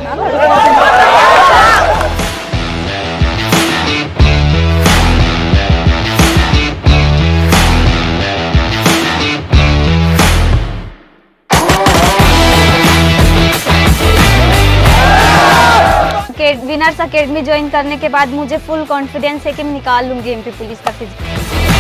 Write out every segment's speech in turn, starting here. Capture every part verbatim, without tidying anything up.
Winners academy join करने के बाद मुझे फुल कॉन्फिडेंस है कि मैं निकाल लूंगी एमपी पुलिस का फिजिकल।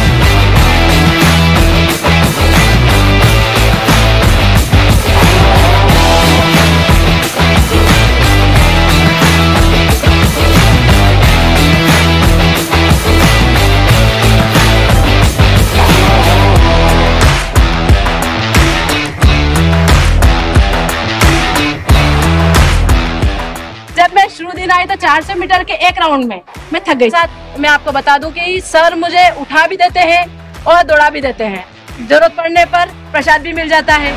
जब मैं शुरू दिन आई तो चार सौ मीटर के एक राउंड में मैं थक गई। साथ मैं आपको बता दूं कि सर मुझे उठा भी देते हैं और दौड़ा भी देते हैं। जरूरत पड़ने पर प्रसाद भी मिल जाता है।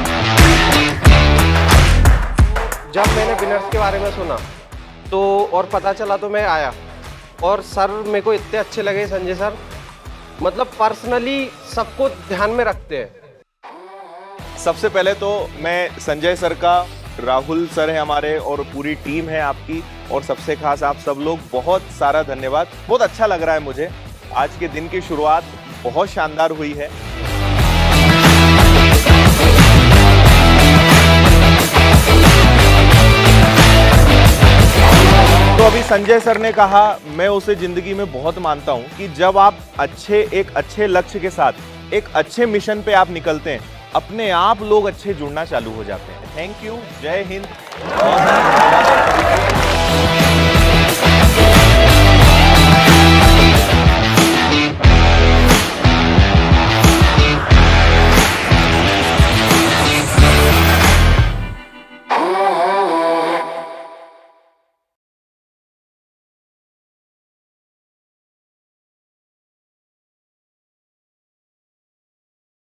जब मैंने विनर्स के बारे में सुना तो और पता चला तो मैं आया और सर मेरे को इतने अच्छे लगे संजय सर, मतलब पर्सनली सबको ध्यान में रखते हैं। सबसे पहले तो मैं संजय सर का, राहुल सर है हमारे और पूरी टीम है आपकी, और सबसे खास आप सब लोग, बहुत सारा धन्यवाद। बहुत अच्छा लग रहा है मुझे। आज के दिन की शुरुआत बहुत शानदार हुई है। तो अभी संजय सर ने कहा, मैं उसे जिंदगी में बहुत मानता हूं कि जब आप अच्छे एक अच्छे लक्ष्य के साथ एक अच्छे मिशन पे आप निकलते हैं, अपने आप लोग अच्छे जुड़ना चालू हो जाते हैं। थैंक यू, जय हिंद।